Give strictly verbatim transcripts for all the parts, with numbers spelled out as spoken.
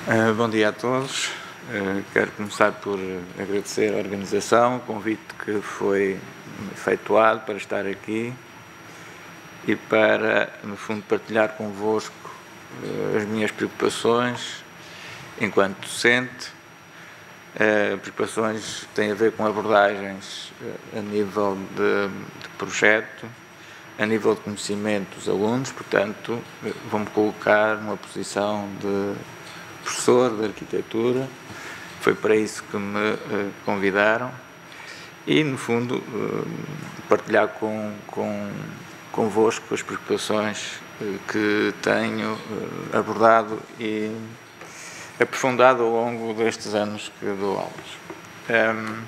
Uh, bom dia a todos. Uh, quero começar por agradecer a organização, o convite que foi efetuado para estar aqui e para, no fundo, partilhar convosco uh, as minhas preocupações enquanto docente. Uh, preocupações que têm a ver com abordagens uh, a nível de, de projeto, a nível de conhecimento dos alunos, portanto, uh, vou-me colocar numa posição de professor de arquitetura. Foi para isso que me uh, convidaram e, no fundo, uh, partilhar com, com, convosco as preocupações uh, que tenho uh, abordado e aprofundado ao longo destes anos que dou aulas. Um,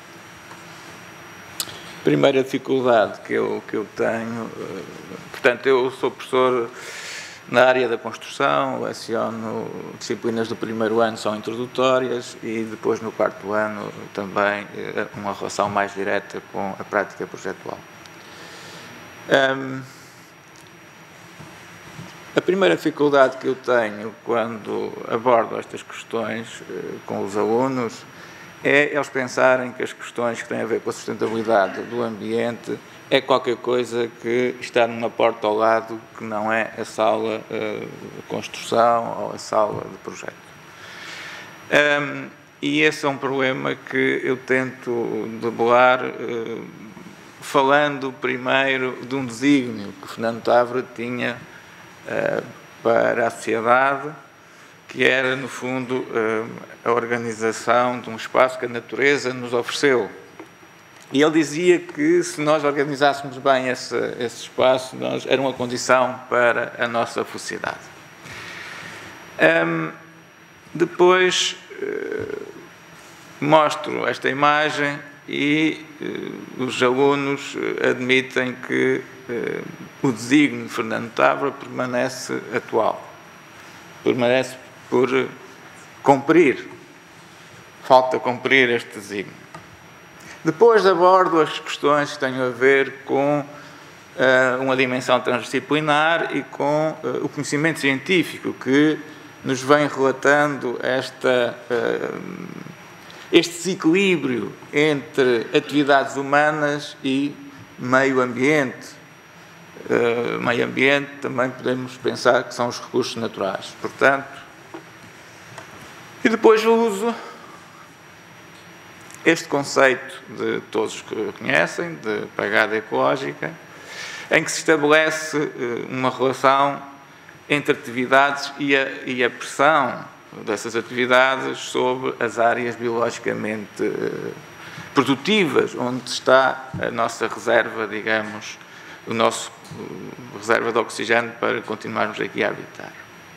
primeira dificuldade que eu, que eu tenho, uh, portanto, eu sou professor na área da construção, leciono disciplinas do primeiro ano, são introdutórias, e depois no quarto ano também uma relação mais direta com a prática projetual. Um, a primeira dificuldade que eu tenho quando abordo estas questões uh, com os alunos é eles pensarem que as questões que têm a ver com a sustentabilidade do ambiente é qualquer coisa que está numa porta ao lado, que não é a sala uh, de construção ou a sala de projeto. Um, e esse é um problema que eu tento debelar uh, falando primeiro de um desígnio que Fernando Távora tinha uh, para a sociedade, que era, no fundo, uh, a organização de um espaço que a natureza nos ofereceu. E ele dizia que, se nós organizássemos bem esse, esse espaço, nós, era uma condição para a nossa felicidade. Um, depois, uh, mostro esta imagem e uh, os alunos admitem que uh, o desígnio de Fernando Távora permanece atual. Permanece por cumprir. Falta cumprir este desígnio. Depois abordo as questões que têm a ver com uh, uma dimensão transdisciplinar e com uh, o conhecimento científico que nos vem relatando esta, uh, este desequilíbrio entre atividades humanas e meio ambiente. Uh, meio ambiente também podemos pensar que são os recursos naturais. Portanto, e depois uso este conceito de todos que conhecem, de pegada ecológica, em que se estabelece uma relação entre atividades e a, e a pressão dessas atividades sobre as áreas biologicamente produtivas, onde está a nossa reserva, digamos, o nosso reserva de oxigênio para continuarmos aqui a habitar.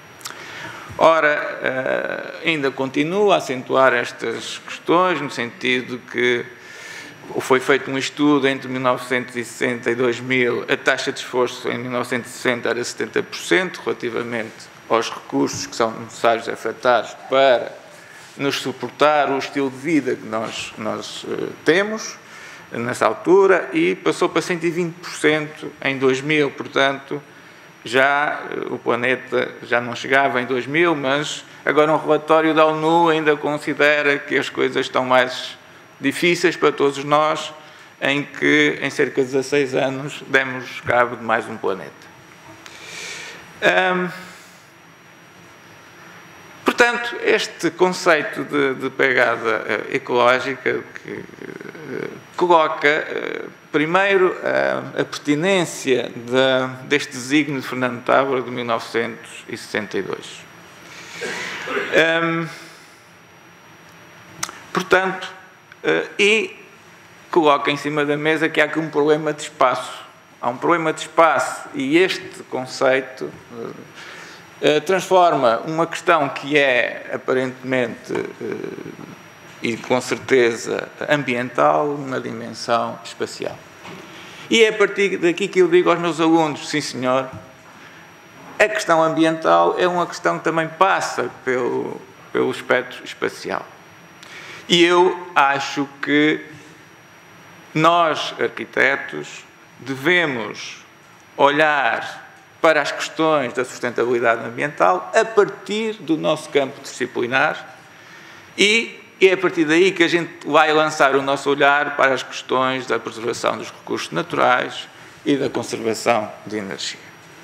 Ora, ainda continuo a acentuar estas questões, no sentido que foi feito um estudo entre mil novecentos e sessenta e dois mil, a taxa de esforço em mil novecentos e sessenta era setenta por cento, relativamente aos recursos que são necessários afetados para nos suportar o estilo de vida que nós, nós uh, temos nessa altura, e passou para cento e vinte por cento em dois mil, portanto, já o planeta já não chegava em dois mil, mas agora um relatório da ONU ainda considera que as coisas estão mais difíceis para todos nós, em que em cerca de dezasseis anos demos cabo de mais um planeta. Hum, portanto, este conceito de, de pegada uh, ecológica que uh, coloca uh, primeiro a, a pertinência de, deste desígnio de Fernando Távora de mil novecentos e sessenta e dois. Um, portanto, uh, e coloca em cima da mesa que há aqui um problema de espaço. Há um problema de espaço, e este conceito uh, uh, transforma uma questão que é aparentemente uh, e com certeza ambiental numa dimensão espacial. E é a partir daqui que eu digo aos meus alunos, sim senhor, a questão ambiental é uma questão que também passa pelo, pelo espectro espacial. E eu acho que nós, arquitetos, devemos olhar para as questões da sustentabilidade ambiental a partir do nosso campo disciplinar e é a partir daí que a gente vai lançar o nosso olhar para as questões da preservação dos recursos naturais e da conservação de energia.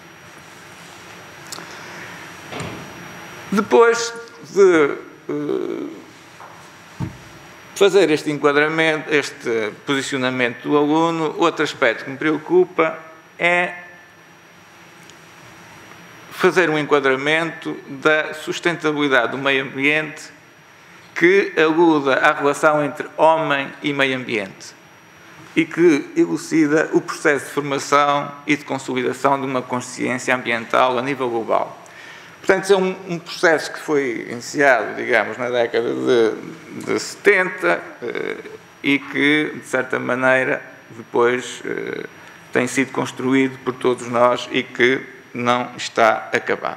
Depois de uh, fazer este enquadramento, este posicionamento do aluno, outro aspecto que me preocupa é fazer um enquadramento da sustentabilidade do meio ambiente que aluda à relação entre homem e meio ambiente e que elucida o processo de formação e de consolidação de uma consciência ambiental a nível global. Portanto, é um, um processo que foi iniciado, digamos, na década de, de setenta eh, e que, de certa maneira, depois eh, tem sido construído por todos nós e que não está acabado.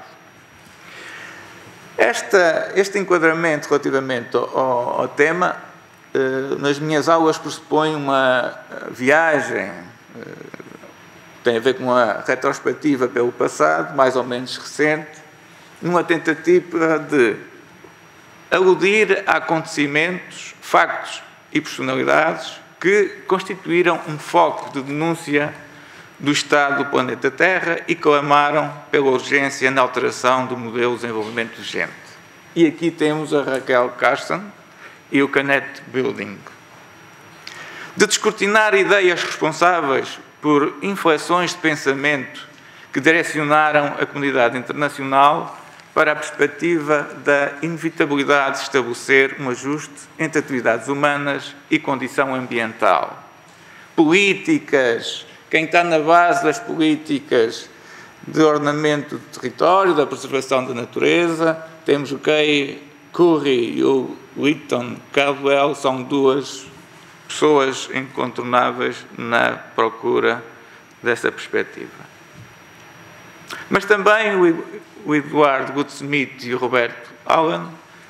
Esta, este enquadramento relativamente ao, ao tema, eh, nas minhas aulas pressupõe uma viagem, eh, tem a ver com uma retrospectiva pelo passado, mais ou menos recente, numa tentativa de aludir a acontecimentos, factos e personalidades que constituíram um foco de denúncia do estado do planeta Terra e clamaram pela urgência na alteração do modelo de desenvolvimento vigente. E aqui temos a Raquel Carson e o Canet Building. De descortinar ideias responsáveis por inflexões de pensamento que direcionaram a comunidade internacional para a perspectiva da inevitabilidade de estabelecer um ajuste entre atividades humanas e condição ambiental. Políticas, quem está na base das políticas de ordenamento do território, da preservação da natureza, temos o Kay Curry e o Lytton Caldwell, são duas pessoas incontornáveis na procura dessa perspectiva. Mas também o Edward Woodsmith e o Roberto Allen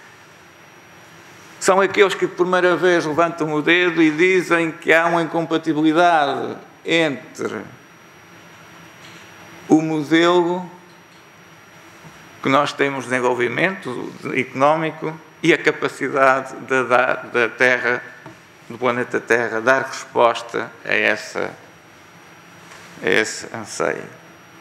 são aqueles que, por primeira vez, levantam o dedo e dizem que há uma incompatibilidade entre o modelo que nós temos de desenvolvimento económico e a capacidade de dar, da Terra, do planeta Terra, dar resposta a, essa, a esse anseio.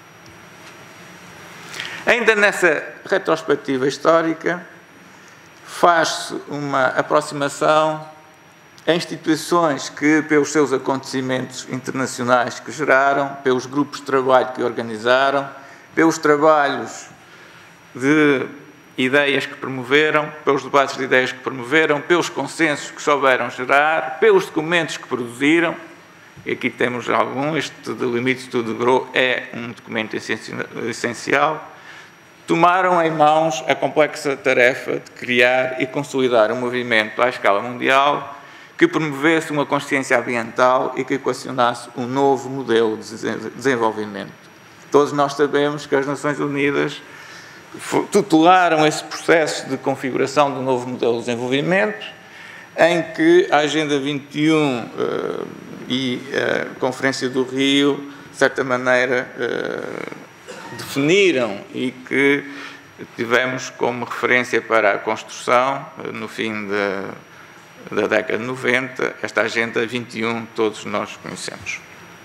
Ainda nessa retrospectiva histórica, faz-se uma aproximação a instituições que, pelos seus acontecimentos internacionais que geraram, pelos grupos de trabalho que organizaram, pelos trabalhos de ideias que promoveram, pelos debates de ideias que promoveram, pelos consensos que souberam gerar, pelos documentos que produziram, e aqui temos algum, este The Limits to the Grow é um documento essencial, tomaram em mãos a complexa tarefa de criar e consolidar um movimento à escala mundial que promovesse uma consciência ambiental e que equacionasse um novo modelo de desenvolvimento. Todos nós sabemos que as Nações Unidas tutelaram esse processo de configuração do novo modelo de desenvolvimento, em que a Agenda vinte e um uh, e a Conferência do Rio, de certa maneira, uh, definiram e que tivemos como referência para a construção, no fim da, da década de noventa, esta Agenda vinte e um, todos nós conhecemos.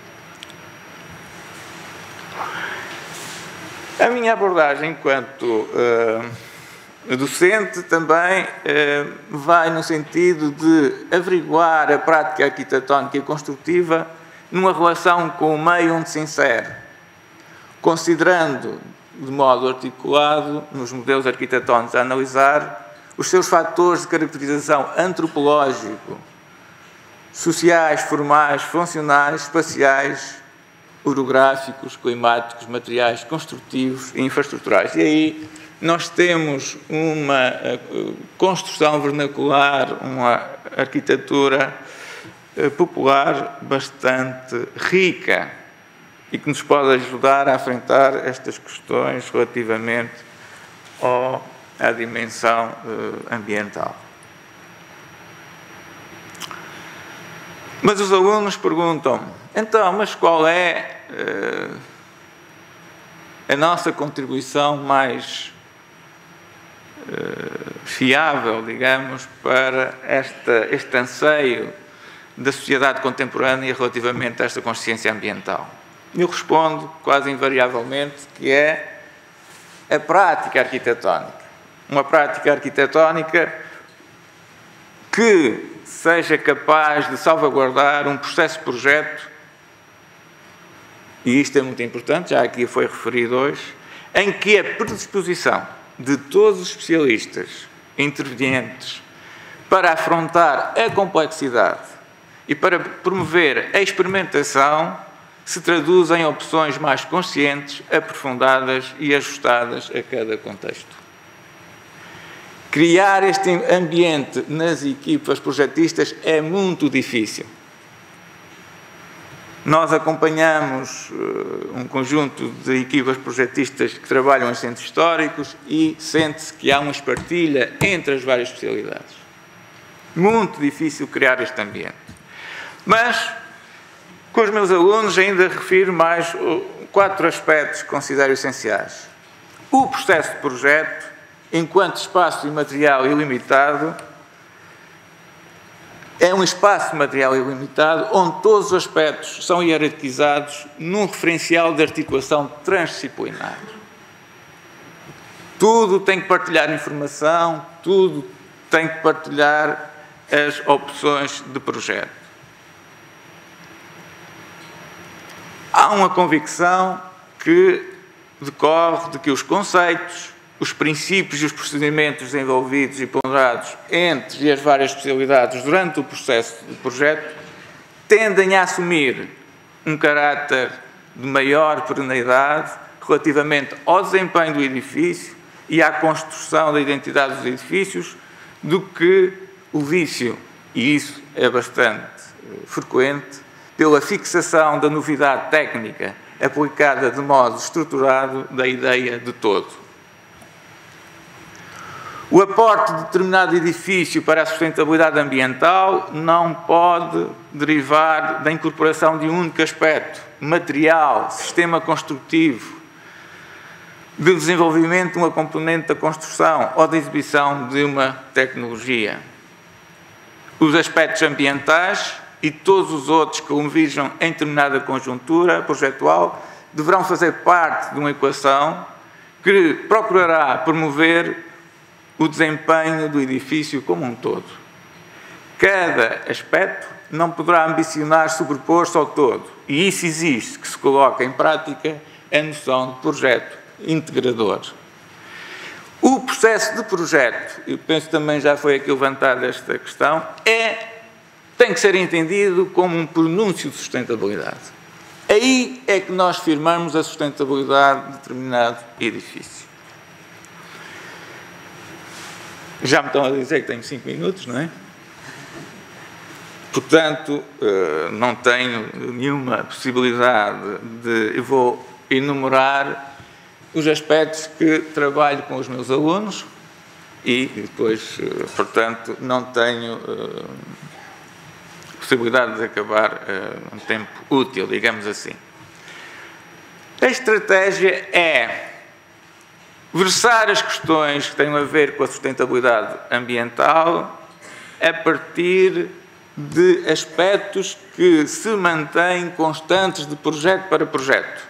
A minha abordagem enquanto uh, docente também uh, vai no sentido de averiguar a prática arquitetónica e construtiva numa relação com o meio onde se insere, considerando de modo articulado nos modelos arquitetónicos a analisar os seus fatores de caracterização antropológico, sociais, formais, funcionais, espaciais, orográficos, climáticos, materiais, construtivos e infraestruturais. E aí nós temos uma construção vernacular, uma arquitetura popular bastante rica e que nos pode ajudar a enfrentar estas questões relativamente ao, à dimensão uh, ambiental. Mas os alunos perguntam, então, mas qual é uh, a nossa contribuição mais uh, fiável, digamos, para esta, este anseio da sociedade contemporânea relativamente a esta consciência ambiental? Eu respondo quase invariavelmente que é a prática arquitetónica. Uma prática arquitetónica que seja capaz de salvaguardar um processo de projeto, e isto é muito importante, já aqui foi referido hoje, em que a predisposição de todos os especialistas intervenientes para afrontar a complexidade e para promover a experimentação se traduz em opções mais conscientes, aprofundadas e ajustadas a cada contexto. Criar este ambiente nas equipas projetistas é muito difícil. Nós acompanhamos uh, um conjunto de equipas projetistas que trabalham em centros históricos e sente-se que há uma espartilha entre as várias especialidades. Muito difícil criar este ambiente. Mas, com os meus alunos, ainda refiro mais uh, quatro aspectos que considero essenciais. O processo de projeto, enquanto espaço e material ilimitado, é um espaço de material ilimitado onde todos os aspectos são hierarquizados num referencial de articulação transdisciplinar. Tudo tem que partilhar informação, tudo tem que partilhar as opções de projeto. Há uma convicção que decorre de que os conceitos, os princípios e os procedimentos desenvolvidos e ponderados entre as várias especialidades durante o processo de projeto tendem a assumir um caráter de maior perenidade relativamente ao desempenho do edifício e à construção da identidade dos edifícios do que o vício, e isso é bastante frequente, pela fixação da novidade técnica aplicada de modo estruturado da ideia de todo. O aporte de determinado edifício para a sustentabilidade ambiental não pode derivar da incorporação de um único aspecto, material, sistema construtivo, de desenvolvimento de uma componente da construção ou da exibição de uma tecnologia. Os aspectos ambientais e todos os outros que converjam em determinada conjuntura projetual deverão fazer parte de uma equação que procurará promover o desempenho do edifício como um todo. Cada aspecto não poderá ambicionar sobrepor-se ao todo, e isso exige que se coloque em prática a noção de projeto integrador. O processo de projeto, eu penso que também já foi aqui levantada esta questão, é, tem que ser entendido como um pronúncio de sustentabilidade. Aí é que nós firmamos a sustentabilidade de determinado edifício. Já me estão a dizer que tenho cinco minutos, não é? Portanto, não tenho nenhuma possibilidade de... Eu vou enumerar os aspectos que trabalho com os meus alunos e depois, portanto, não tenho possibilidade de acabar um tempo útil, digamos assim. A estratégia é versar as questões que têm a ver com a sustentabilidade ambiental a partir de aspectos que se mantêm constantes de projeto para projeto.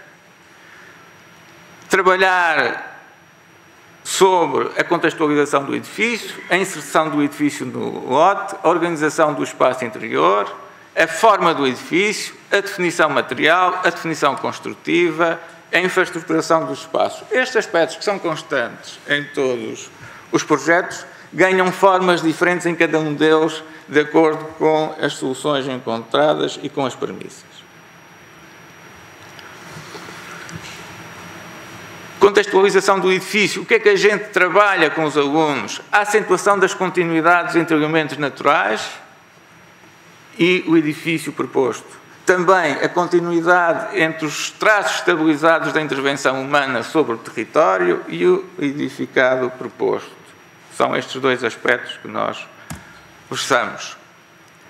Trabalhar sobre a contextualização do edifício, a inserção do edifício no lote, a organização do espaço interior, a forma do edifício, a definição material, a definição construtiva, a infraestruturação dos espaços. Estes aspectos que são constantes em todos os projetos ganham formas diferentes em cada um deles de acordo com as soluções encontradas e com as premissas. Contextualização do edifício. O que é que a gente trabalha com os alunos? A acentuação das continuidades entre elementos naturais e o edifício proposto. Também a continuidade entre os traços estabilizados da intervenção humana sobre o território e o edificado proposto. São estes dois aspectos que nós versamos.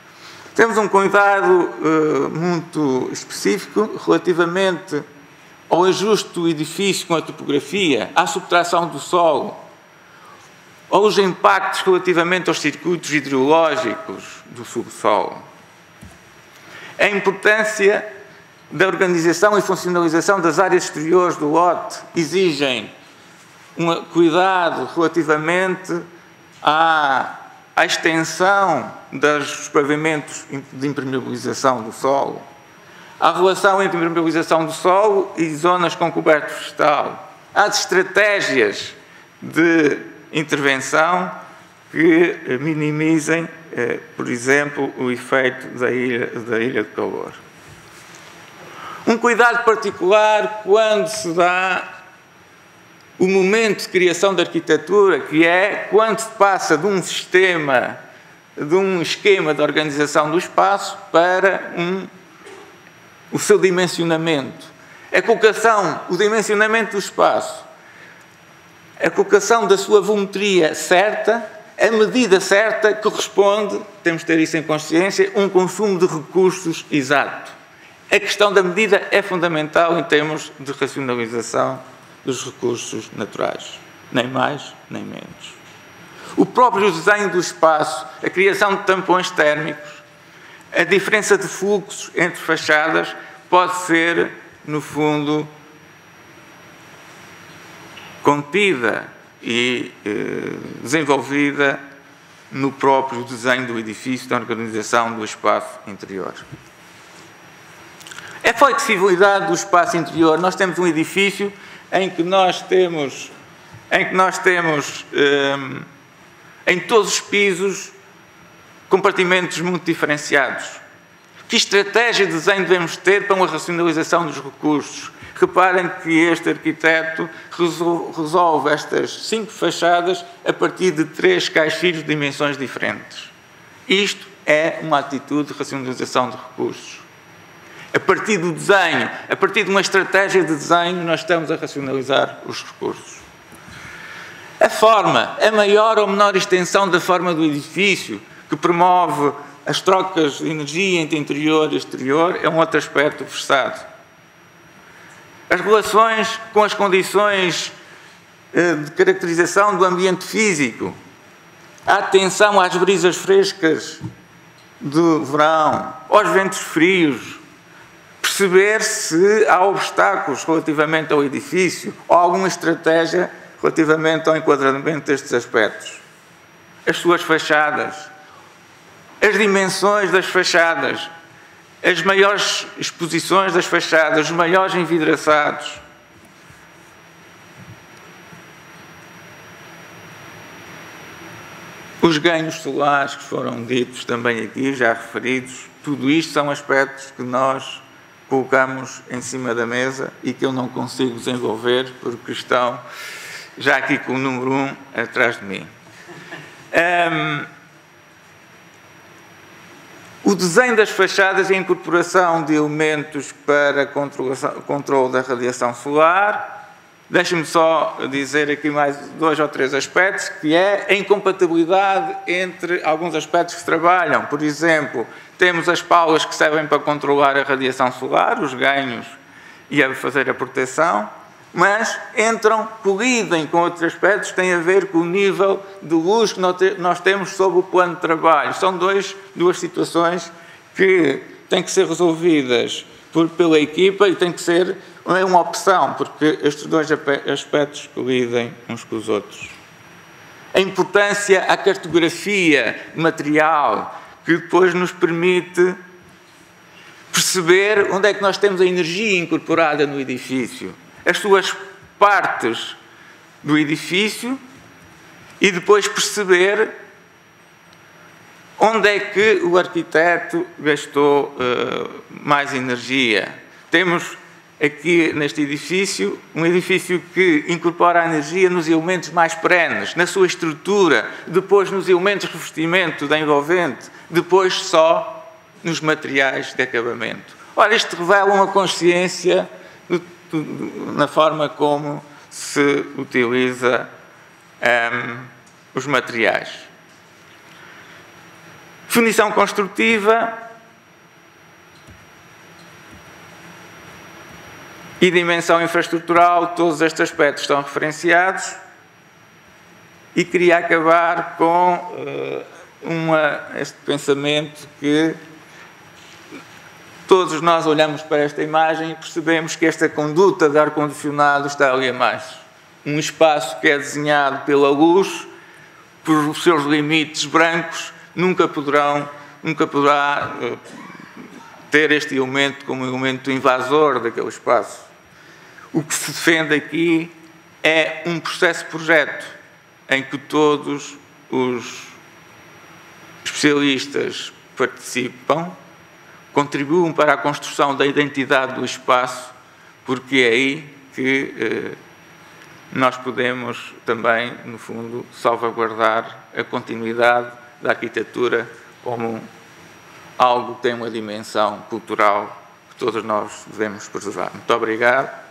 Temos um cuidado uh, muito específico relativamente ao ajuste do edifício com a topografia, à subtração do solo, aos impactos relativamente aos circuitos hidrológicos do subsolo. A importância da organização e funcionalização das áreas exteriores do lote exigem um cuidado relativamente à, à extensão dos pavimentos de impermeabilização do solo, à relação entre impermeabilização do solo e zonas com coberto vegetal, às estratégias de intervenção que minimizem, eh, por exemplo, o efeito da ilha, da ilha de calor. Um cuidado particular quando se dá o momento de criação da arquitetura, que é quando se passa de um sistema, de um esquema de organização do espaço para um, o seu dimensionamento. A colocação, o dimensionamento do espaço, a colocação da sua volumetria certa, a medida certa corresponde, temos de ter isso em consciência, um consumo de recursos exato. A questão da medida é fundamental em termos de racionalização dos recursos naturais, nem mais, nem menos. O próprio desenho do espaço, a criação de tampões térmicos, a diferença de fluxos entre fachadas pode ser, no fundo, contida e eh, desenvolvida no próprio desenho do edifício, da organização do espaço interior. A flexibilidade do espaço interior. Nós temos um edifício em que nós temos, em que nós temos eh, em todos os pisos compartimentos muito diferenciados. Que estratégia de desenho devemos ter para uma racionalização dos recursos? Reparem que este arquiteto resolve estas cinco fachadas a partir de três caixilhos de dimensões diferentes. Isto é uma atitude de racionalização de recursos. A partir do desenho, a partir de uma estratégia de desenho, nós estamos a racionalizar os recursos. A forma, a maior ou menor extensão da forma do edifício, que promove as trocas de energia entre interior e exterior, é um outro aspecto versado. As relações com as condições de caracterização do ambiente físico, a atenção às brisas frescas do verão, aos ventos frios, perceber se há obstáculos relativamente ao edifício ou alguma estratégia relativamente ao enquadramento destes aspectos. As suas fachadas, as dimensões das fachadas, as maiores exposições das fachadas, os maiores envidraçados. Os ganhos solares que foram ditos também aqui, já referidos, tudo isto são aspectos que nós colocamos em cima da mesa e que eu não consigo desenvolver porque estão já aqui com o número um atrás de mim. Um, o desenho das fachadas e a incorporação de elementos para controle da radiação solar. Deixe-me só dizer aqui mais dois ou três aspectos, que é a incompatibilidade entre alguns aspectos que se trabalham. Por exemplo, temos as paulas que servem para controlar a radiação solar, os ganhos e a fazer a proteção, mas entram, colidem com outros aspectos que têm a ver com o nível de luz que nós temos sobre o plano de trabalho. São dois, duas situações que têm que ser resolvidas por, pela equipa e tem que ser é uma opção, porque estes dois aspectos colidem uns com os outros. A importância à cartografia material, que depois nos permite perceber onde é que nós temos a energia incorporada no edifício, as suas partes do edifício e depois perceber onde é que o arquiteto gastou uh, mais energia. Temos aqui neste edifício, um edifício que incorpora a energia nos elementos mais perenes, na sua estrutura, depois nos elementos de revestimento da envolvente, depois só nos materiais de acabamento. Ora, isto revela uma consciência do, do, na forma como se utiliza um, os materiais. Definição construtiva. E dimensão infraestrutural, todos estes aspectos estão referenciados. E queria acabar com uh, uma, este pensamento que todos nós olhamos para esta imagem e percebemos que esta conduta de ar-condicionado está ali a mais. Um espaço que é desenhado pela luz, por seus limites brancos, nunca poderão, nunca poderá uh, ter este elemento como elemento invasor daquele espaço. O que se defende aqui é um processo-projeto em que todos os especialistas participam, contribuem para a construção da identidade do espaço, porque é aí que eh, nós podemos também, no fundo, salvaguardar a continuidade da arquitetura como algo que tem uma dimensão cultural que todos nós devemos preservar. Muito obrigado.